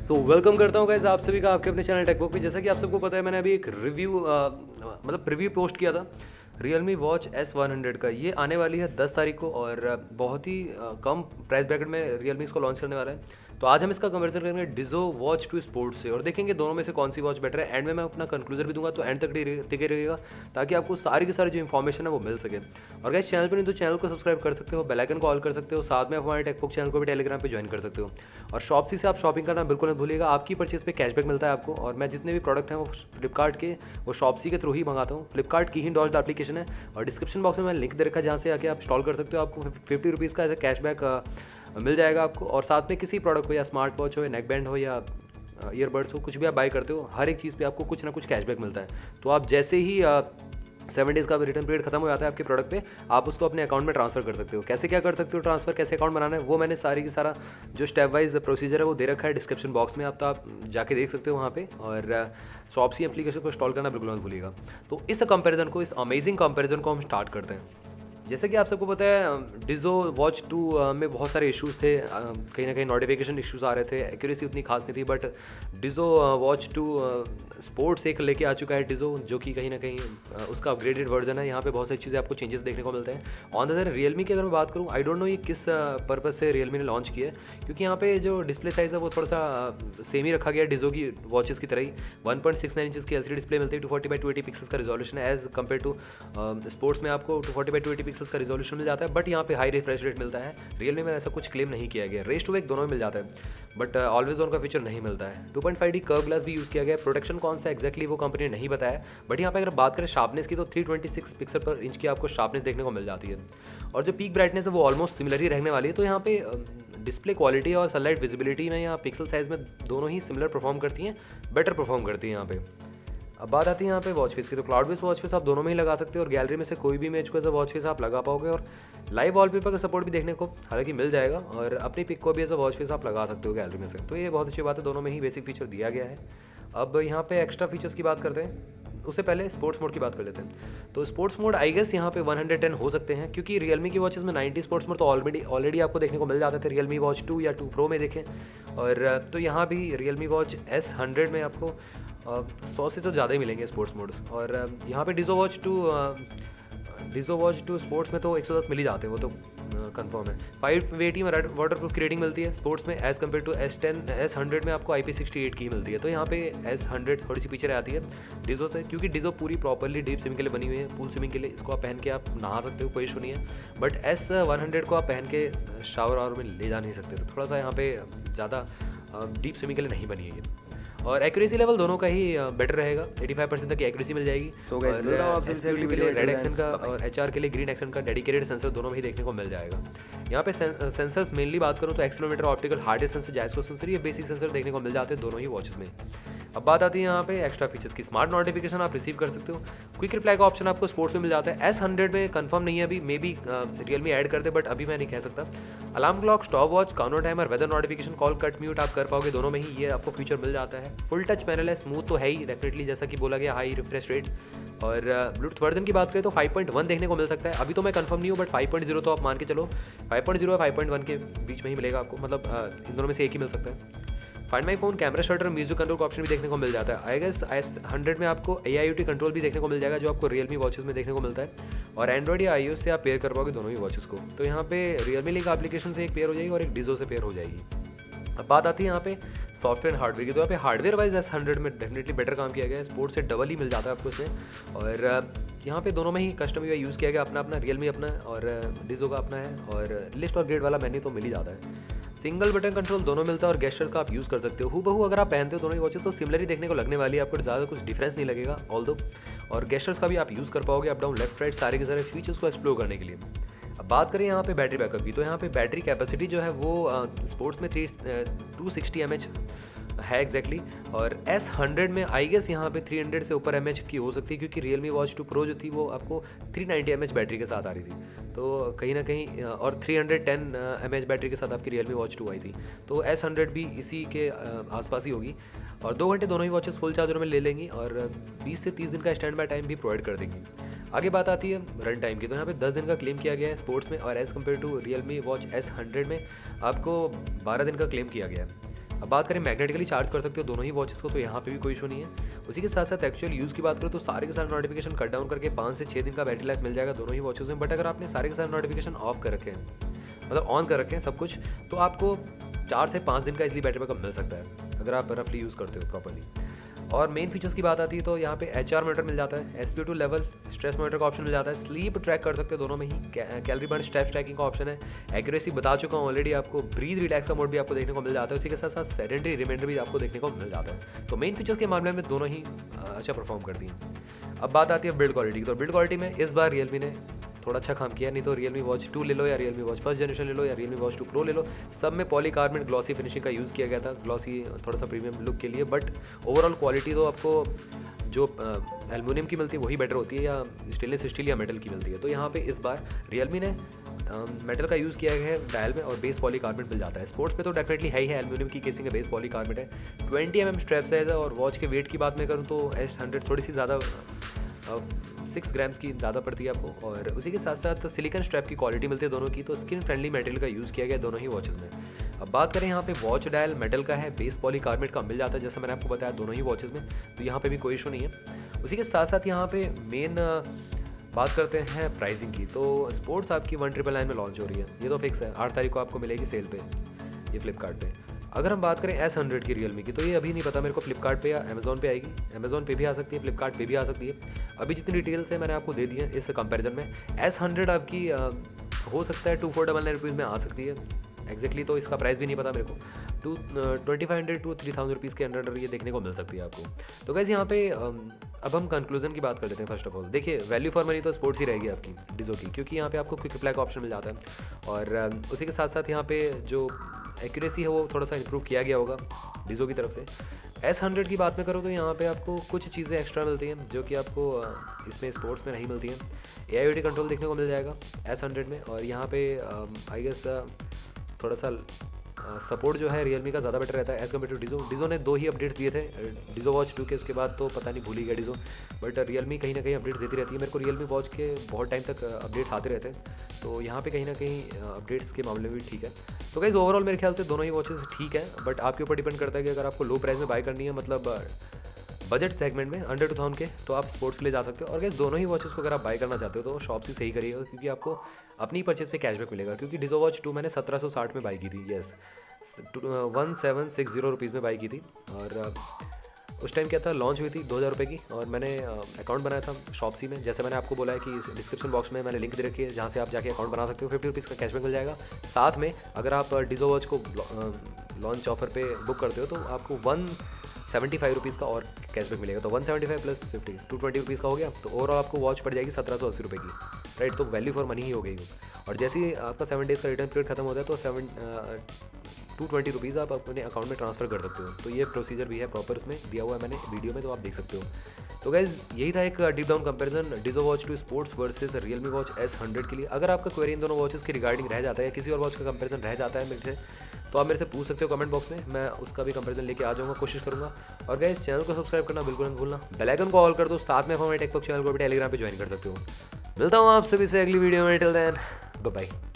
Welcome करता हूँ guys आप सभी का आपके अपने चैनल टेकबुक पे। जैसा कि आप सबको पता है, मैंने अभी एक रिव्यू मतलब प्रीव्यू पोस्ट किया था Realme Watch S100 का। ये आने वाली है 10 तारीख को और बहुत ही कम प्राइस ब्रैकेट में Realme इसको लॉन्च करने वाला है। तो आज हम इसका कंपैरिजन करेंगे डिज़ो वॉच 2 स्पोर्ट्स से और देखेंगे दोनों में से कौन सी वॉच बेटर है। एंड में मैं अपना कंक्लूजन भी दूंगा, तो एंड तक टिके रहिएगा ताकि आपको सारी की सारी जो इन्फॉर्मेशन है वो मिल सके। और गाइस चैनल पर नहीं तो चैनल को सब्सक्राइब कर सकते हो, बेल आइकन को ऑल कर सकते हो, साथ में हमारे टेकबुक चैनल को भी टेलीग्राम पे ज्वाइन कर सकते हो। और शॉप्सी से आप शॉपिंग करना बिल्कुल मत भूलिएगा, आपकी परचेज पे कैशबैक मिलता है आपको। और मैं जितने भी प्रोडक्ट हैं वो फ्लिपकार्ट के वो शॉप्सी के थ्रू ही मंगाता हूँ। फ्लिपकार्ट की ही इंडोर्स्ड एप्लीकेशन है और डिस्क्रिप्शन बॉक्स में मैं लिंक दे रखा है जहाँ से आके आप इंस्टॉल कर सकते हो। आपको 50 रुपीज़ का एज ए कैशबैक मिल जाएगा आपको। और साथ में किसी प्रोडक्ट हो, या स्मार्ट वॉच हो, या नेक बैंड हो, या ईयरबड्स हो, कुछ भी आप बाय करते हो, हर एक चीज़ पे आपको कुछ ना कुछ कैशबैक मिलता है। तो आप जैसे ही 7 डेज़ का रिटर्न पीरियड खत्म हो जाता है आपके प्रोडक्ट पे, आप उसको अपने अकाउंट में ट्रांसफर कर सकते हो। कैसे क्या कर सकते हो ट्रांसफर, कैसे अकाउंट बनाना है, वो मैंने सारी की सारा जो स्टेप वाइज प्रोसीजर है वो दे रखा है डिस्क्रिप्शन बॉक्स में। आप जाके देख सकते हो वहाँ पे। और शॉप्सी एप्लीकेशन को इंस्टॉल करना बिल्कुल मत भूलिएगा। तो इस कंपैरिजन को, इस अमेजिंग कंपैरिजन को हम स्टार्ट करते हैं। जैसे कि आप सबको पता है डिज़ो वॉच 2 में बहुत सारे इश्यूज़ थे, कहीं ना कहीं नोटिफिकेशन इश्यूज़ आ रहे थे, एक्यूरेसी उतनी खास नहीं थी। बट डिज़ो वॉच 2 स्पोर्ट्स एक लेके आ चुका है डिज़ो, जो कि कहीं ना कहीं उसका अपग्रेडेड वर्जन है। यहाँ पे बहुत सारी चीज़ें आपको चेंजेस देखने को मिलते हैं। ऑन द अदर रियलमी की अगर मैं बात करूँ, आई डोंट नो ये किस पर्पज़ से रियलमी ने लॉन्च किया है, क्योंकि यहाँ पे जो डिस्प्ले साइज़ है वो थोड़ा सा सेम ही रखा गया है डिज़ो की वॉचेस की तरह ही। 1.69 इंचज़ की LCD डिस्प्ले मिलती है, 240x280 पिक्सल्स का रिजोल्यूशन है। एज़ कम्पेयर टू स्पोर्ट्स में आपको 240x280 पिक्सल्स का रिजोल्यूशन मिल जाता है, बट यहाँ पे हाई रिफ्रेश रेट मिलता है। रियलमी में ऐसा कुछ क्लेम नहीं किया गया। रेस टू वेक दोनों में मिल जाता है, बट ऑलवेज ऑन का फीचर नहीं मिलता है। 2.5D कर्व ग्लास भी यूज़ किया गया है। प्रोटेक्शन कौन सा एक्जैक्टली वो कंपनी ने नहीं बताया, बट यहाँ पे अगर बात करें शार्पनेस की, तो 326 पिक्सल पर इंच की आपको शार्पनेस देखने को मिल जाती है। और जो पीक ब्राइटनेस है वो ऑलमोस्ट सिमिलर ही रहने वाली है। तो यहाँ पे डिस्प्ले क्वालिटी और सनलाइट विजिबिलिटी में या पिक्सल साइज़ में दोनों ही सिमिलर परफॉर्म करती हैं, बेटर परफॉर्म करती हैं यहाँ पे। अब बात आती है यहाँ पे वॉच फेस की, तो क्लाउड बेस्ड वॉच फेस आप दोनों में ही लगा सकते हो, और गैलरी में से कोई भी इमेज को एज अ वॉच फेस आप लगा पाओगे। और लाइव वॉलपेपर का सपोर्ट भी देखने को हालांकि मिल जाएगा, और अपनी पिक को भी एज अ वॉच फेस आप लगा सकते हो गैलरी में से। तो ये बहुत अच्छी बात है, दोनों में ही बेसिक फीचर दिया गया है। अब यहाँ पे एक्स्ट्रा फीचर्स की बात करते हैं, उससे पहले स्पोर्ट्स मोड की बात कर लेते हैं। तो स्पोर्ट्स मोड आई गेस यहाँ पे 110 हो सकते हैं, क्योंकि रियलमी की वॉचेस में 90 स्पोर्ट्स मोड तो ऑलरेडी आपको देखने को मिल जाते थे रियलमी वॉच 2 या 2 प्रो में देखें। और तो यहाँ भी रियलमी वॉच S100 में आपको 100 से तो ज़्यादा ही मिलेंगे स्पोर्ट्स मोड। और यहाँ पे डिज़ो वॉच 2 स्पोर्ट्स में तो 110 मिल ही जाते हैं, वो तो कंफर्म है। 580 में वाटर प्रूफ की रेटिंग मिलती है स्पोर्ट्स में, एज़ कम्पेयर टू S100 में आपको IP68 की मिलती है। तो यहाँ पे S100 थोड़ी सी पीछे रहती है डिज़ो से, क्योंकि डिज़ो पूरी प्रॉपरली डीप स्विमिंग के लिए बनी हुई है। पूल स्विमिंग के लिए इसको आप पहन के आप नहा सकते हो, कोई इशू नहीं है। बट S100 को आप पहन के शावर वावर में ले जा नहीं सकते, तो थोड़ा सा यहाँ पे ज़्यादा डीप स्विमिंग के लिए नहीं बनी है ये। और एक्यूरेसी लेवल दोनों का ही बेटर रहेगा, 85% तक की एक्यूरेसी मिल जाएगी। सो गाइस मिलता हूं आपसे SQL के लिए रेड एक्शन का और HR के लिए ग्रीन एक्शन का डेडिकेटेड सेंसर दोनों में ही देखने को मिल जाएगा। यहाँ पे सेंसर्स मेनली बात करूँ तो एक्सीलरोमीटर, ऑप्टिकल हार्ड सेंसर, जायस्को सेंसर, ये बेसिक सेंसर देखने को मिल जाते हैं दोनों ही वॉचेस में। अब बात आती है यहाँ पे एक्स्ट्रा फीचर्स की। स्मार्ट नोटिफिकेशन आप रिसीव कर सकते हो, क्विक रिप्लाई का ऑप्शन आपको स्पोर्ट्स में मिल जाता है। S100 में कंफर्म नहीं है अभी, मे बी रियलमी ऐड करते, बट अभी मैं नहीं कह सकता। Alarm clock, stop watch, counter timer, weather notification, call cut mute आप कर पाओगे दोनों में ही, ये आपको फीचर मिल जाता है। फुल टच पैनल है, स्मूथ तो है ही डेफिनेटली, जैसा कि बोला गया, हाई रिफ्रेश रेट। और ब्लूटूथ वर्जन की बात करें तो 5.1 देखने को मिल सकता है। अभी तो मैं कंफर्म नहीं हूँ, बट 5.0 तो आप मान के चलो 5.0 और 5.1 के बीच में ही मिलेगा आपको, मतलब इन दोनों में से एक ही मिल सकता है। Find my phone, camera shutter, music control का ऑप्शन भी देखने को मिल जाता है। आई गेस S100 में आपको AIoT कंट्रोल भी देखने को मिल जाएगा, जो आपको रियलमी वॉचेस में देखने को मिलता है। और एंड्रॉइड या iOS से आप पेयर कर पाओगे दोनों ही वॉचेस को। तो यहाँ पे रियलमी लिंक एप्लीकेशन से एक पेयर हो जाएगी और एक डिज़ो से पेयर हो जाएगी। अब बात आती है यहाँ पे सॉफ्टवेयर एंड हार्डवेयर की, तो यहाँ पे हार्डवेयर वाइज S100 में डेफिनेटली बेटर काम किया गया है, स्पोर्ट्स से डबल ही मिल जाता है आपको इसमें। और यहाँ पे दोनों में ही कस्टम UI यूज़ किया गया, अपना रियलमी अपना है और डिज़ो का अपना है। और लिस्ट और ग्रेड वाला मेन्यू तो मिल ही जाता है। सिंगल बटन कंट्रोल दोनों मिलता है और गेस्चर्स का आप यूज़ कर सकते हो। हूबहू अगर आप पहनते हो दोनों ही वॉचेस तो सिमिलर ही देखने को लगने वाली है, आपको ज़्यादा कुछ डिफरेंस नहीं लगेगा ऑल्दो। और गेस्चर्स का भी आप यूज़ कर पाओगे अप डाउन लेफ्ट राइट सारे के सारे फीचर्स को एक्सप्लोर करने के लिए। अब बात करें यहाँ पे बैटरी बैकअप की, तो यहाँ पे बैटरी कैपेसिटी जो है वो स्पोर्ट्स में 260 mAh है एग्जैक्टली। और S100 में आई गेस यहाँ पे 300 से ऊपर mAh की हो सकती है, क्योंकि Realme Watch 2 Pro जो थी वो आपको 390 mAh बैटरी के साथ आ रही थी। तो कहीं ना कहीं और 310 mAh बैटरी के साथ आपकी Realme Watch 2 आई थी। तो S100 भी इसी के आसपास ही होगी। और 2 घंटे दोनों ही वॉचेस फुल चार्जर में ले लेंगी और 20 से 30 दिन का स्टैंड बाय टाइम भी प्रोवाइड कर देंगी। आगे बात आती है रन टाइम की, तो यहाँ पे 10 दिन का क्लेम किया गया है स्पोर्ट्स में, और as compared to Realme Watch S100 में आपको 12 दिन का क्लेम किया गया है। अब बात करें मैग्नेटिकली चार्ज कर सकते हो दोनों ही वॉचेस को, तो यहाँ पे भी कोई इशू नहीं है। उसी के साथ साथ एक्चुअल यूज़ की बात करो तो सारे के सारे नोटिफिकेशन कट डाउन करके 5 से 6 दिन का बैटरी लाइफ मिल जाएगा दोनों ही वॉचेस में। बट अगर आपने सारे के सारे नोटिफिकेशन ऑफ कर रखे हैं, मतलब ऑन कर रखे हैं सब कुछ, तो आपको 4 से 5 दिन का इजली बैटरी बैकअप मिल सकता है अगर आप रफली यूज़ करते हो प्रॉपर्ली। और मेन फीचर्स की बात आती है तो यहाँ पे HR मॉनिटर मिल जाता है, SpO2 लेवल, स्ट्रेस मॉनिटर का ऑप्शन मिल जाता है, स्लीप ट्रैक कर सकते हो दोनों में ही, कैलोरी बर्न, स्टेप्स ट्रैकिंग का ऑप्शन है, एक्यूरेसी बता चुका हूँ ऑलरेडी आपको, ब्रीथ रिलैक्स का मोड भी आपको देखने को मिल जाता है, उसी के साथ साथ सेडेंटरी रिमाइंडर भी आपको देखने को मिल जाता है। तो मेन फीचर्स के मामले में दोनों ही अच्छा परफॉर्म करती हैं। अब बात आती है बिल्ड क्वालिटी की, तो बिल्ड क्वालिटी में इस बार रियलमी ने थोड़ा अच्छा काम किया, नहीं तो Realme Watch 2 ले लो या Realme Watch फर्स्ट जनरेशन ले लो या Realme Watch 2 Pro ले लो, सब में पॉलीकार्बोनेट ग्लॉसी फिनिशिंग का यूज़ किया गया था, ग्लॉसी थोड़ा सा प्रीमियम लुक के लिए। बट ओवरऑल क्वालिटी तो आपको जो एल्युमिनियम की मिलती है वही बेटर होती है, या स्टेनलेस स्टील या मेटल की मिलती है। तो यहाँ पे इस बार Realme ने मेटल का यूज़ किया गया है डायल में, और बेस पॉलीकार्बोनेट मिल जाता है। स्पोर्ट्स पे तो डेफिनेटली है ही है, एल्युमिनियम की केसिंग है, बेस पॉलीकार्बोनेट है, 20 mm स्ट्रैप साइज है। और वॉच के वेट की बात मैं करूँ तो S100 थोड़ी सी ज़्यादा 6 ग्राम्स की ज़्यादा पड़ती है आपको। और उसी के साथ साथ सिलिकॉन स्ट्रैप की क्वालिटी मिलती है दोनों की, तो स्किन फ्रेंडली मटेरियल का यूज़ किया गया दोनों ही वॉचेस में। अब बात करें यहाँ पे वॉच डायल मेटल का है, बेस पॉलीकार्बोनेट का मिल जाता है जैसा मैंने आपको बताया दोनों ही वॉचेस में, तो यहाँ पे भी कोई इशू नहीं है। उसी के साथ साथ यहाँ पे मेन बात करते हैं प्राइसिंग की, तो स्पोर्ट्स आपकी 1999 में लॉन्च हो रही है, ये तो फिक्स है, 8 तारीख को आपको मिलेगी सेल पे, ये फ्लिपकार्ट पे। अगर हम बात करें S100 की Realme की, तो ये अभी नहीं पता मेरे को फ्लिपकार्ट पे या अमेजोन पे आएगी, अमेजोन पे भी आ सकती है, फ्लिपकार्ट पे भी आ सकती है। अभी जितनी डिटेल्स है मैंने आपको दे दी है इस कंपैरिजन में। S100 आपकी हो सकता है 2499 रुपीज़ में आ सकती है एग्जैक्टली, तो इसका प्राइस भी नहीं पता मेरे को, 2500 to 3000 रुपीज़ के अंडर ये देखने को मिल सकती है आपको। तो गाइस यहाँ पे अब हम कंक्लूजन की बात कर लेते हैं। फर्स्ट ऑफ ऑल देखिए, वैल्यू फॉर मनी तो स्पोर्ट्स ही रहेगी आपकी डिजो की, क्योंकि यहाँ पे आपको क्विक रिप्लाई का ऑप्शन मिल जाता है, और उसी के साथ साथ यहाँ पे जो एक्यूरेसी है वो थोड़ा सा इंप्रूव किया गया होगा डिजो की तरफ से। S100 की बात में करूँ तो यहाँ पे आपको कुछ चीज़ें एक्स्ट्रा मिलती हैं जो कि आपको इसमें स्पोर्ट्स में नहीं मिलती हैं। AIoT कंट्रोल देखने को मिल जाएगा S100 में, और यहाँ पे आई गेस थोड़ा सा सपोर्ट जो है Realme का ज़्यादा बेटर रहता है as compared to Dizo. Dizo ने 2 ही अपडेट्स दिए थे, डिजो वॉच 2 के, उसके बाद तो पता नहीं भूल ही गया डिजो। बट Realme कहीं ना कहीं अपडेट्स देती रहती है, मेरे को Realme वॉच के बहुत टाइम तक अपडेट्स आते रहते हैं, तो यहाँ पे कहीं ना कहीं अपडेट्स के मामले में भी ठीक है। तो गाइस ओवरऑल मेरे ख्याल से दोनों ही वॉचेस ठीक है, बट आपके ऊपर डिपेंड करता है कि अगर आपको लो प्राइस में बाय करनी है, मतलब बजट सेगमेंट में अंडर 2000 के, तो आप स्पोर्ट्स के लिए जा सकते हो। और गाइस दोनों ही वॉचेस को अगर आप बाय करना चाहते हो तो शॉप से सही करिएगा, क्योंकि आपको अपनी परचेज पे कैशबैक मिलेगा। क्योंकि डिजो वॉच 2 मैंने 1760 में बाई की थी, यस 1760 रुपीज़ में बाई की थी, और उस टाइम क्या था, लॉन्च हुई थी 2000 रुपये की, और मैंने अकाउंट बनाया था शॉपसी में, जैसे मैंने आपको बोला है कि डिस्क्रिप्शन बॉक्स में मैंने लिंक दे रखी है जहाँ से आप जाके अकाउंट बना सकते हो, 50 रुपीज़ का कैशबैक मिल जाएगा। साथ में अगर आप डिजो वॉच को लॉन्च ऑफर पे बुक करते हो तो आपको 175 रुपीज़ का और कैशबैक मिलेगा, तो 175 प्लस 50 220 रुपीज़ का हो गया, तो ओवरऑल आपको वॉच पड़ जाएगी 1780 रुपये की, राइट। तो वैल्यू फॉर मनी ही हो गई। और जैसे ही आपका 7 डेज़ का रिटर्न पीरियड खत्म होता है तो 220 रुपीज़ आप अपने अकाउंट में ट्रांसफ़र कर सकते हो। तो ये प्रोसीजर भी है प्रॉपर, उसमें दिया हुआ है मैंने वीडियो में, तो आप देख सकते हो। तो गाइज़ यही था एक deep down comparison Dizo watch 2 sports versus Realme watch S100 के लिए। अगर आपका क्वेरी इन दोनों वॉचेस के रिगार्डिंग रह जाता है या किसी और वॉच का कंपैरिजन रह जाता है मेरे से, तो आप मेरे से पूछ सकते हो कमेंट बॉक्स में, मैं उसका भी कंपैरिजन लेके आ जाऊँगा, कोशिश करूँगा। और गाइस चैनल को सब्सक्राइब करना बिल्कुल मत भूलना, बेल आइकन को ऑल कर दो, साथ में हमारे टेक बॉक्स चैनल को भी टेलीग्राम पे ज्वाइन कर सकते हो। मिलता हूँ आप सभी से अगली वीडियो में, टिल देन बाय बाय।